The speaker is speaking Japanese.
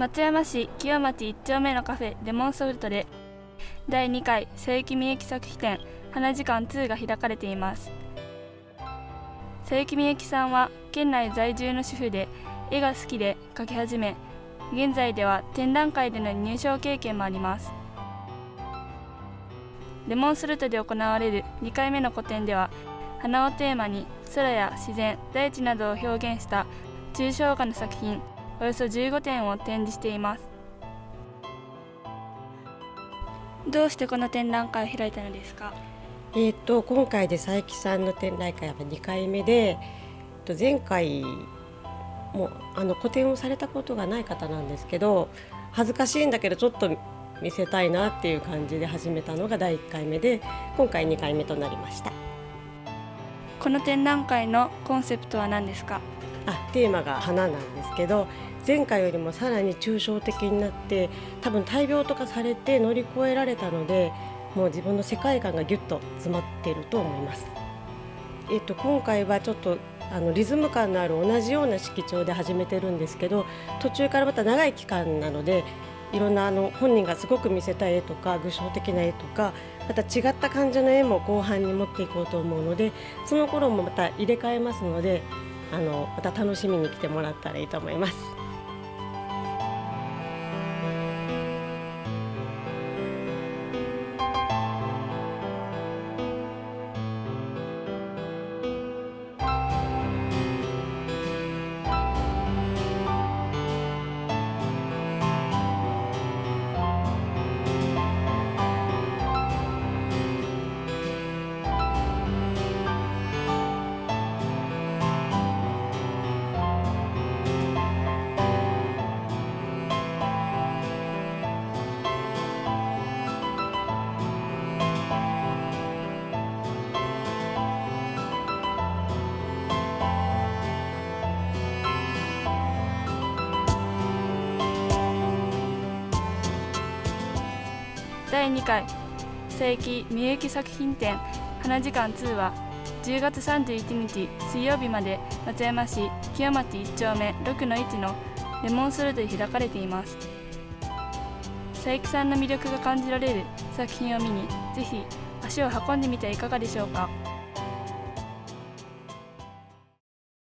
松山市清町1丁目のカフェレモンソルトで第2回佐伯みゆき作品展花時間2が開かれています。佐伯みゆきさんは県内在住の主婦で絵が好きで描き始め、現在では展覧会での入賞経験もあります。レモンソルトで行われる2回目の個展では、花をテーマに空や自然、大地などを表現した抽象画の作品およそ15点を展示しています。どうしてこの展覧会を開いたのですか？ 今回で佐伯さんの展覧会は2回目で、前回も個展をされたことがない方なんですけど、恥ずかしいんだけどちょっと見せたいなっていう感じで始めたのが第1回目で、今回2回目となりました。 この展覧会のコンセプトは何ですか？ テーマが花なんですけど、前回よりもさらに抽象的になって、多分大病とかされて乗り越えられたので、もう自分の世界観がギュッと詰まっていると思います。今回はちょっとリズム感のある同じような色調で始めてるんですけど、途中からまた長い期間なので、いろんな本人がすごく見せたい絵とか具象的な絵とか、また違った感じの絵も後半に持っていこうと思うので、その頃もまた入れ替えますので、また楽しみに来てもらったらいいと思います。 第2回佐伯みゆき作品展花時間2は10月31日水曜日まで松山市清町1丁目6-1のレモンソルトで開かれています。佐伯さんの魅力が感じられる作品を見に、ぜひ足を運んでみてはいかがでしょうか。